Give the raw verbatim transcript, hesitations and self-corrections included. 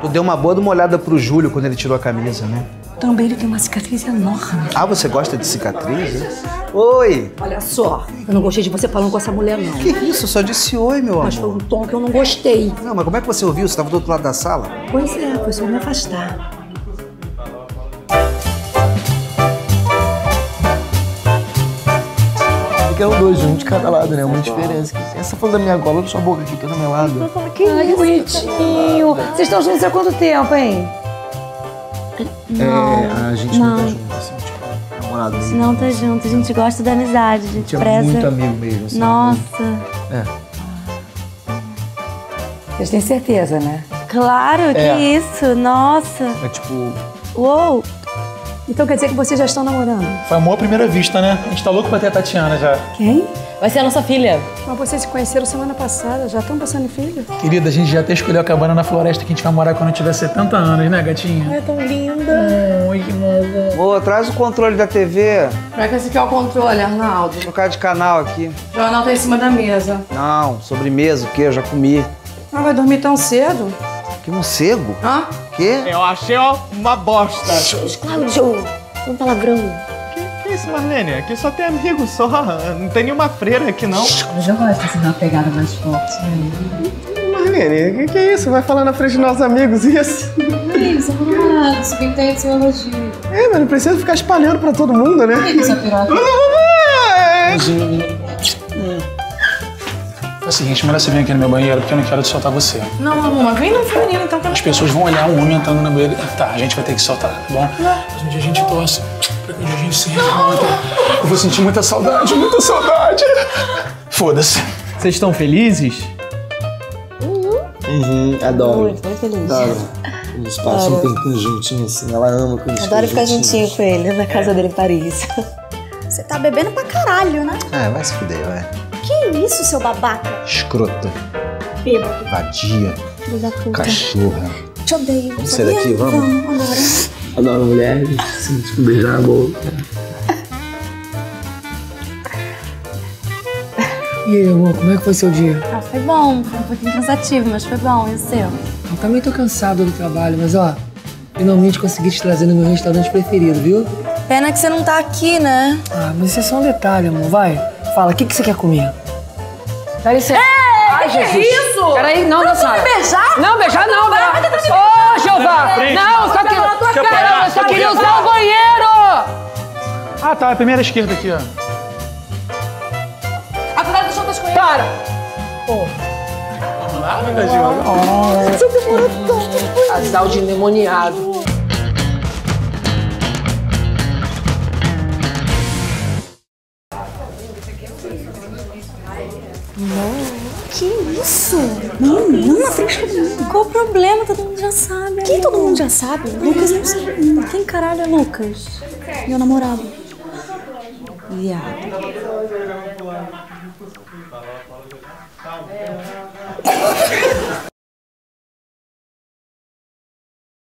Tu deu uma boa de uma olhada pro Júlio quando ele tirou a camisa, né? Também ele tem uma cicatriz enorme. Ah, você gosta de cicatriz, né? Oi! Olha só, eu não gostei de você falando com essa mulher, não. Que isso? Eu só disse oi, meu amor. Mas foi um tom que eu não gostei. Não, mas como é que você ouviu? Você estava do outro lado da sala? Pois é, foi só me afastar. Eram dois, um de cada lado, né? Uma diferença. Essa foi da minha gola, olha sua boca aqui, toda melada. Que Ai, bonitinho. Vocês estão juntos há quanto tempo, hein? Não, é, a gente não, não tá junto, assim, tipo, namorado mesmo. Não tá junto, a gente gosta da amizade, a gente, a gente preza... é muito amigo mesmo, assim. Nossa. É. Vocês têm certeza, né? Claro, que é. isso, nossa. É tipo... Uou. Então quer dizer que vocês já estão namorando? Foi amor à primeira vista, né? A gente tá louco pra ter a Tatiana já. Quem? Vai ser a nossa filha. Mas vocês se conheceram semana passada, já estão pensando em filho? Querida, a gente já até escolheu a cabana na floresta que a gente vai morar quando tiver setenta anos, né, gatinha? É tão linda. Oi, que moça. Ô, traz o controle da T V. Pra que esse aqui é o controle, Arnaldo? Trocar de canal aqui. O jornal tá em cima da mesa. Não, sobremesa, o quê? Eu já comi. Ah, vai dormir tão cedo? Que morcego? Hã? Quê? Eu achei ó, uma bosta. Cláudio, um palavrão. Que, que isso, Marlene? Aqui só tem amigo, só. Não tem nenhuma freira aqui, não. Eu já gosto de dar uma pegada mais forte. Marlene, que que é isso? Vai falar na frente dos nossos amigos isso? Eles são namorados, subentende seu elogio. É, mas não precisa ficar espalhando pra todo mundo, né? Que isso é piroca? É o seguinte, melhor você vir aqui no meu banheiro porque eu não quero te soltar você. Não, amor, mas vem no feminino então que eu não... As pessoas vão olhar um homem entrando no banheiro. Tá, a gente vai ter que soltar, tá bom? Mas um dia a gente torce pra que um dia a gente se reencontre. Eu vou sentir muita saudade, muita saudade. Foda-se. Vocês estão felizes? Uhum, adoro. Muito, muito feliz. Adoro. Eles passam um tempinho juntinhos, assim, ela ama quando eles Adoro ficar juntinhos. juntinho com ele, na casa dele em Paris. Você tá bebendo pra caralho, né? É, vai se fuder, vai. Que isso, seu babaca? Escrota. Bêbado. Vadia. Filho da puta. Cachorra. Te odeio, Vamos sair sabia? daqui, vamos? Vamos, agora. Adoro mulheres, assim, tipo, beijar na boca. E aí, amor, como é que foi seu dia? Ah, foi bom, foi um pouquinho cansativo, mas foi bom, e o seu? Eu também tô cansado do trabalho, mas ó, finalmente consegui te trazer no meu restaurante preferido, viu? Pena que você não tá aqui, né? Ah, mas isso é só um detalhe, amor. Vai, fala, o que, que você quer comer? Dá licença. Ai, que Jesus. é isso? Peraí, não, não, Sara. me beijar? Não, beijar não, Vai, não. vai tentar me Ô, beijar. Jeová! frente. Não, só que... na tua cara. Caramba, eu só queria usar o banheiro! Ah, tá. A primeira esquerda aqui, ó. A cuidado das outras coisas. Para! Nada, Gil. Você demorou tanto. Casal de endemoniado. Que isso? Menina, na frente de todo mundo. Qual o problema? Todo mundo já sabe. Quem todo mundo já sabe? Lucas não sabe ainda. Quem caralho é Lucas? Meu namorado. Viado.